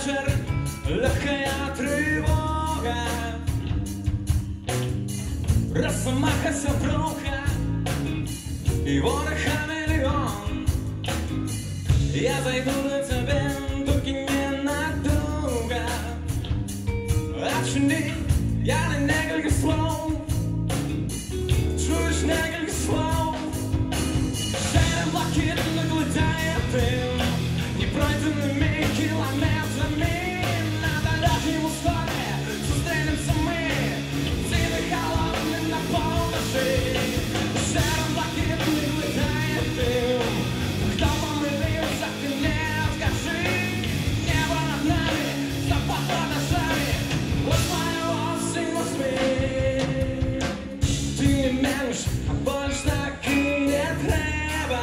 вечер, легкая тревога, росомаха сопруха и ворох-хамелеон. Я зайду на тебя, только ненадолго. Очни, я на несколько слов, чуешь несколько слов. Шером блокирует, наглядает дым непройденными километрами. На далеком восходе встретимся мы, зимой холодный на полночи. Шером блокирует, наглядает дым. Кто помылился, ты мне скажи. Небо над нами, стопа под ножами. Вот моя осень в Москве. Ты не меньше, а больше так и не треба.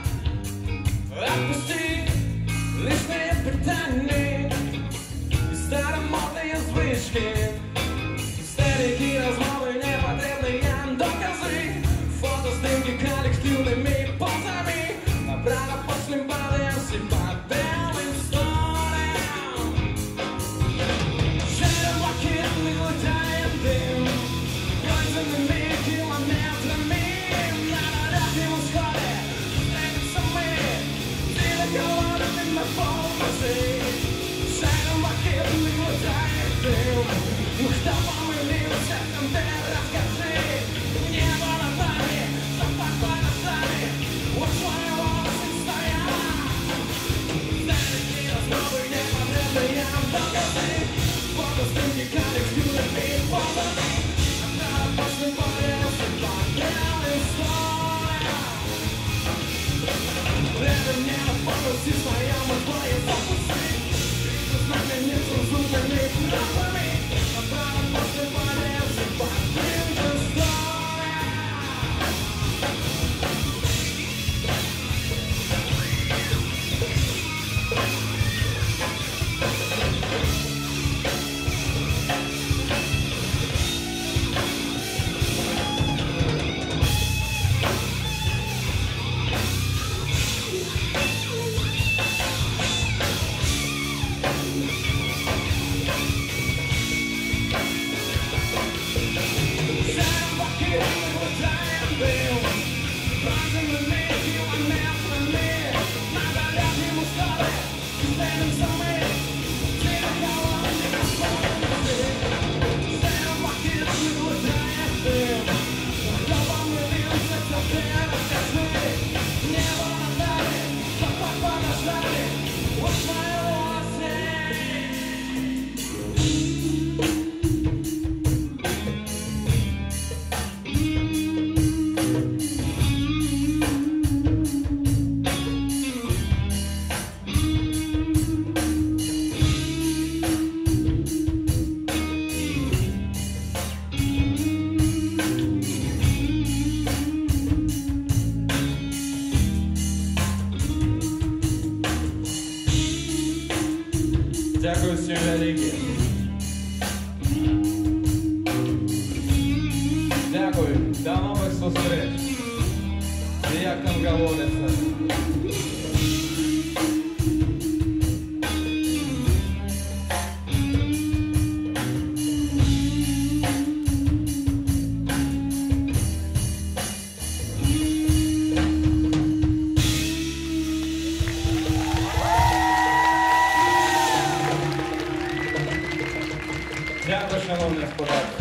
Отпусти лишние питания и старомодные звычки, старики, размовы, непотребные доказы, фотоснимки коллективными позами, набрано после баланса по белым сторонам. Шером блокирует, глотает дым пройденными километрами. На далеком восходе встретимся мы, голодными на полночи. Шером блокирует, глотает дым. Кто помылился, там ты расскажи. Небо над нами, стопа под ножами. Вот твоя осень стояла. Старики, размовы, непотребные доказы, фотоснимки коллективными позами, набрала после баланса по белым сторонам. Это мне напомнилось, стояла твои фокусы. Ты с нами нецензурными фразами, набрала после баланса по белым сторонам. Дякую всім велике. Дякую. До нових зустріч. І як там говориться. Дякую, шановні господа.